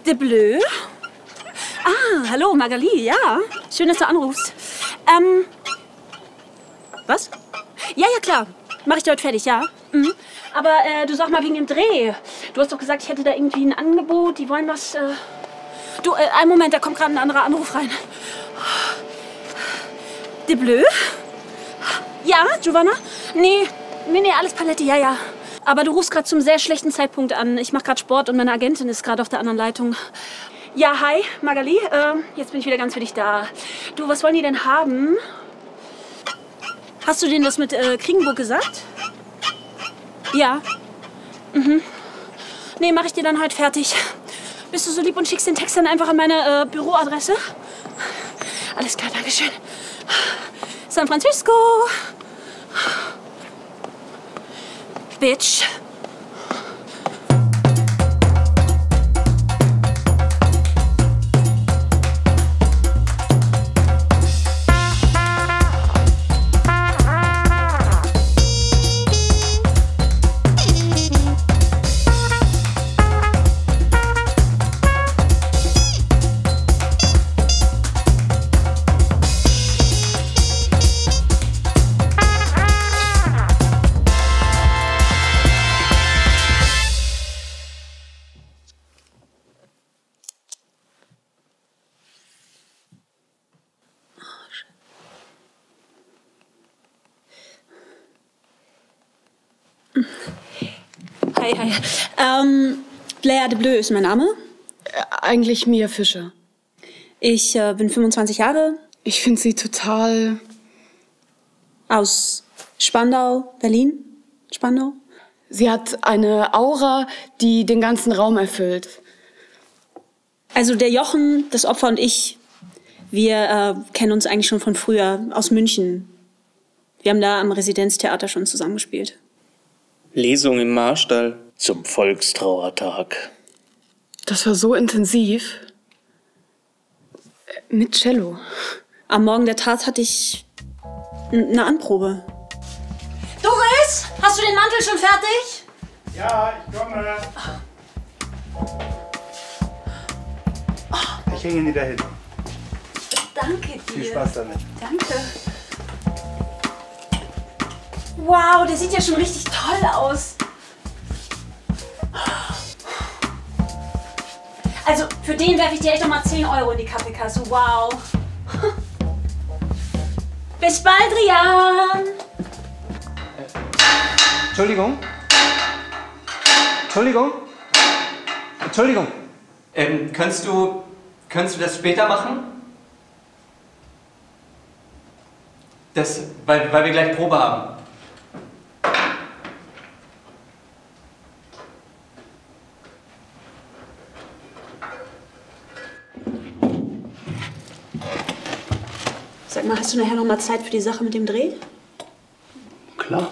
De Bleu? Ah, hallo, Magali, ja. Schön, dass du anrufst. Was? Ja, klar. Mach ich dir heute fertig, ja. Mhm. Aber du sag mal wegen dem Dreh. Du hast doch gesagt, ich hätte da irgendwie ein Angebot. Die wollen was... Du, einen Moment, da kommt gerade ein anderer Anruf rein. De Bleu? Ja, Giovanna? Nee, alles Paletti, ja. Aber du rufst gerade zum sehr schlechten Zeitpunkt an. Ich mache gerade Sport und meine Agentin ist gerade auf der anderen Leitung. Ja, hi, Magali. Jetzt bin ich wieder ganz für dich da. Du, was wollen die denn haben? Hast du denen das mit Kriegenburg gesagt? Ja. Mhm. Nee, mache ich dir dann halt fertig. Bist du so lieb und schickst den Text dann einfach an meine Büroadresse? Alles klar, dankeschön. San Francisco. Bitch. Hi. Blair de Bleu ist mein Name. Eigentlich Mia Fischer. Ich bin 25 Jahre. Ich finde sie total... Aus Spandau, Berlin. Spandau. Sie hat eine Aura, die den ganzen Raum erfüllt. Also der Jochen, das Opfer und ich, wir kennen uns eigentlich schon von früher, aus München. Wir haben da am Residenztheater schon zusammengespielt. Lesung im Marstall zum Volkstrauertag. Das war so intensiv. Mit Cello. Am Morgen der Tat hatte ich eine Anprobe. Doris, hast du den Mantel schon fertig? Ja, ich komme. Ich hänge ihn dir dahin. Danke dir. Viel Spaß damit. Danke. Wow, der sieht ja schon richtig toll aus. Also, für den werfe ich dir echt noch mal 10 Euro in die Kaffeekasse. Wow. Bis bald, Rian. Entschuldigung. Könntest du das später machen? Weil wir gleich Probe haben. Sag mal, hast du nachher noch mal Zeit für die Sache mit dem Dreh? Klar.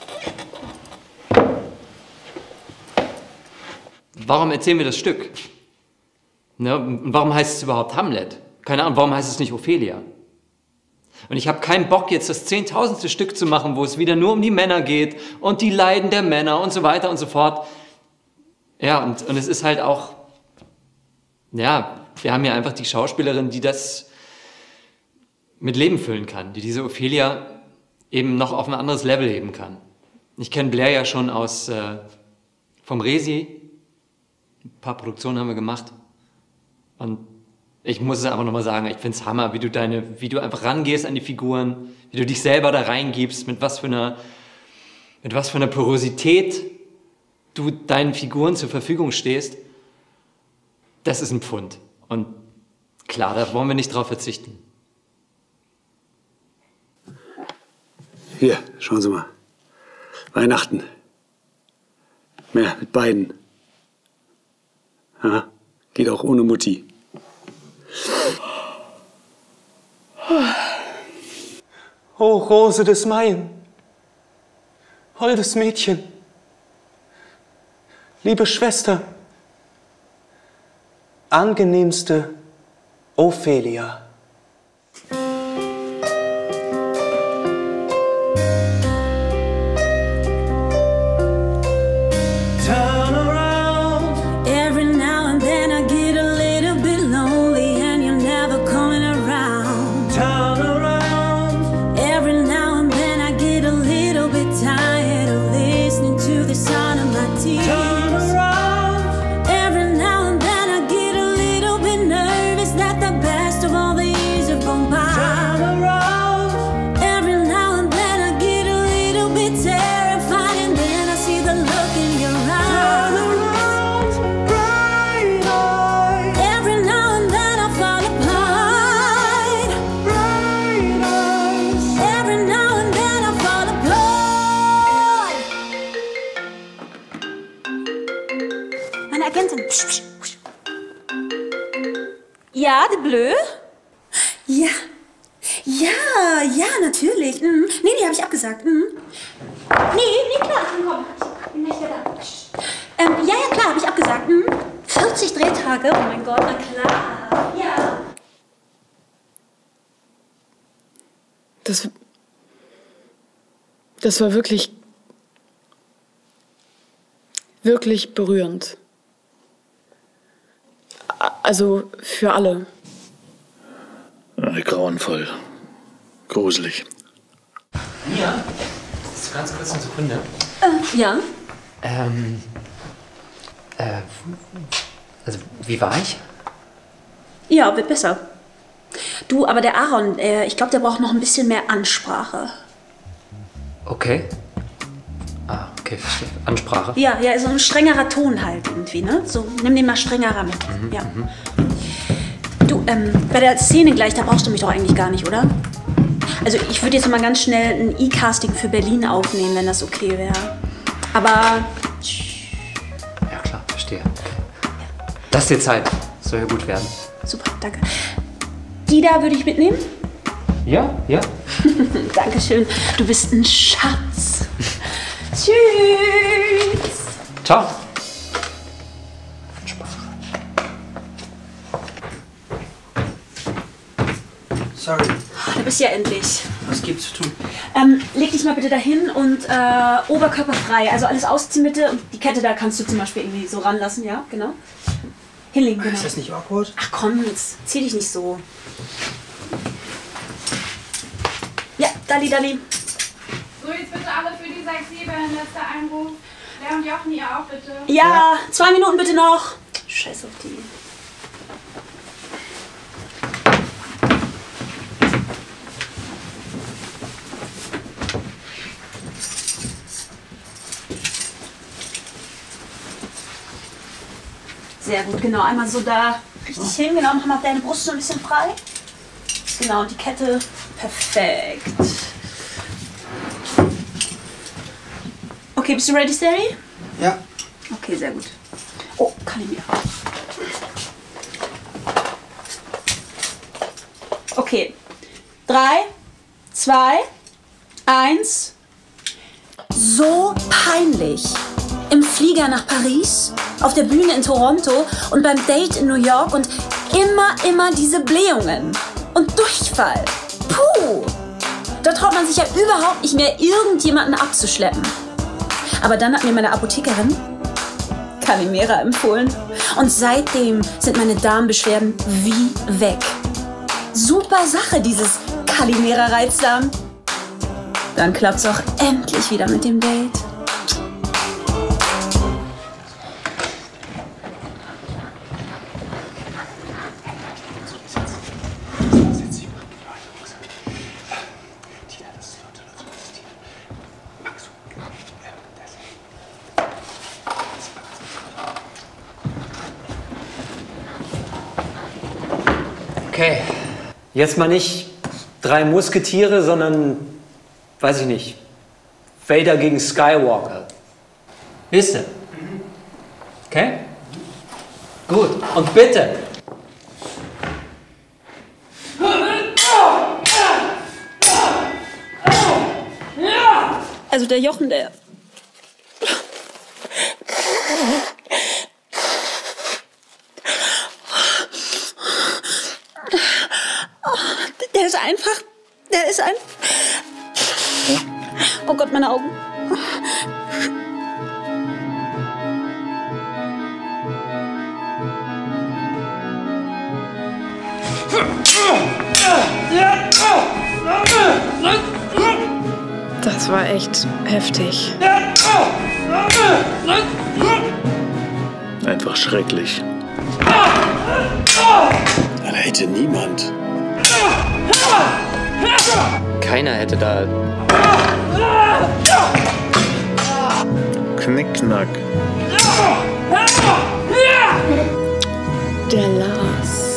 Warum erzählen wir das Stück? Ne? Und warum heißt es überhaupt Hamlet? Keine Ahnung, warum heißt es nicht Ophelia? Und ich habe keinen Bock, jetzt das 10.000. Stück zu machen, wo es wieder nur um die Männer geht und die Leiden der Männer und so weiter und so fort. Ja, und es ist halt auch, ja, wir haben ja einfach die Schauspielerin, die das mit Leben füllen kann, die diese Ophelia eben noch auf ein anderes Level heben kann. Ich kenne Blair ja schon vom Resi. Ein paar Produktionen haben wir gemacht. Und ich muss es einfach nochmal sagen, ich finde es Hammer, wie du einfach rangehst an die Figuren, wie du dich selber da reingibst, mit was für einer Porosität du deinen Figuren zur Verfügung stehst. Das ist ein Pfund. Und klar, da wollen wir nicht drauf verzichten. Hier, schauen Sie mal. Weihnachten. Ja, mit beiden. Ja, geht auch ohne Mutti. O Rose des Maien, holdes Mädchen, liebe Schwester, angenehmste Ophelia. Every now and then I get a Ja, de Bleu? Ja. Ja, natürlich. Mhm. Nee, habe ich abgesagt. Mhm. Nee, klar, ich bin kommen. Ich bin nicht da. Ja, klar, habe ich abgesagt. Mhm. 40 Drehtage, oh mein Gott, na klar. Ja. Das war wirklich berührend. Also für alle. Grauenvoll. Gruselig. Ja, ganz kurz eine Sekunde. Ja? Also, wie war ich? Ja, wird besser. Du, aber der Aaron, ich glaube, der braucht noch ein bisschen mehr Ansprache. Okay. Ah, okay, verstehe. Ansprache? Ja, so ein strengerer Ton halt irgendwie, ne? So, nimm den mal strengerer mit. Ja. Du, bei der Szene gleich, da brauchst du mich doch eigentlich gar nicht, oder? Also ich würde jetzt mal ganz schnell ein E-Casting für Berlin aufnehmen, wenn das okay wäre. Aber... Ja, klar, verstehe. Lass dir Zeit. Soll ja gut werden. Super, danke. Die da würde ich mitnehmen? Ja. Dankeschön. Du bist ein Schatz. Tschüss. Ciao. Sorry. Da bist du ja endlich. Was gibt's zu tun? Leg dich mal bitte dahin und oberkörperfrei. Also alles ausziehen bitte. Und die Kette da kannst du zum Beispiel irgendwie so ranlassen, ja? Genau. Hinlegen, genau. Ist das nicht awkward? Ach komm, jetzt zieh dich nicht so. Ja, Dalli. So, jetzt bitte alle für die 6-7, letzter Einruf. Wer und Jochen, ihr auch bitte. Ja, 2 Minuten bitte noch. Scheiß auf die. Sehr gut, genau. Einmal so da richtig hin, genau. Mach mal deine Brust so ein bisschen frei. Genau, und die Kette. Perfekt. Okay, bist du ready, Steri? Ja. Okay, sehr gut. Oh, Kalimera. Okay. 3, 2, 1. So peinlich. Im Flieger nach Paris, auf der Bühne in Toronto und beim Date in New York und immer diese Blähungen. Und Durchfall. Puh. Da traut man sich ja überhaupt nicht mehr, irgendjemanden abzuschleppen. Aber dann hat mir meine Apothekerin Kalimera empfohlen. Und seitdem sind meine Darmbeschwerden wie weg. Super Sache, dieses Kalimera-Reizdarm. Dann klappt's auch endlich wieder mit dem Date. Okay. Jetzt mal nicht 3 Musketiere, sondern, weiß ich nicht, Vader gegen Skywalker. Wisst ihr? Okay? Gut. Und bitte. Also der Jochen, der ist ein... Oh Gott, meine Augen. Das war echt heftig. Einfach schrecklich. Da hätte niemand. Keiner hätte da... Knickknack. Der Lars.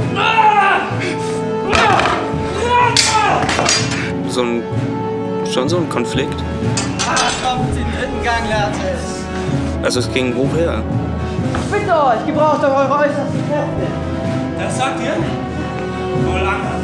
Schon so ein Konflikt. Kommt den 3. Gang, Lattes. Also es ging woher? Bitte euch, gebraucht doch eure äußersten Kräfte. Das soll sagt ihr? Wohl an.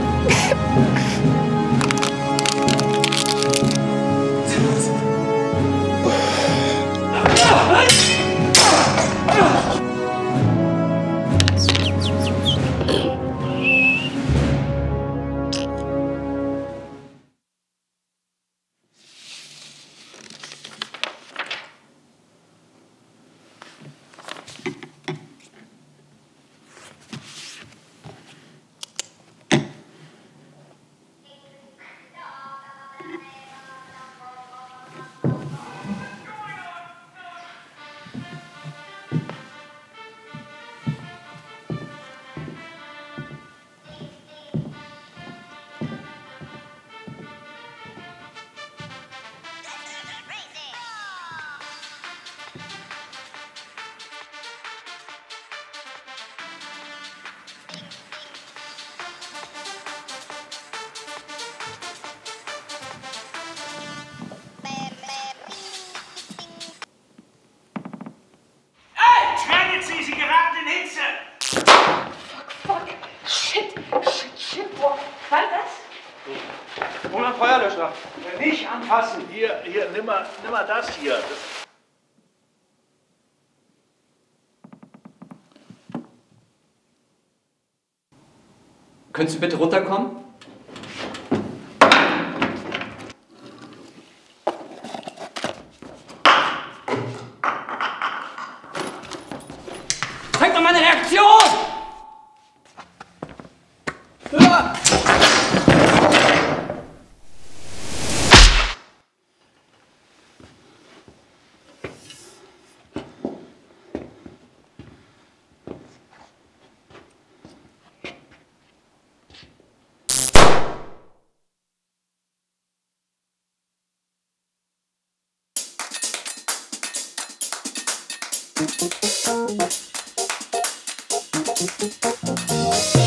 Hol mal Feuerlöscher. Nicht anfassen. Hier, nimm mal das hier. Könntest du bitte runterkommen? Zeig doch mal eine Reaktion! Ja.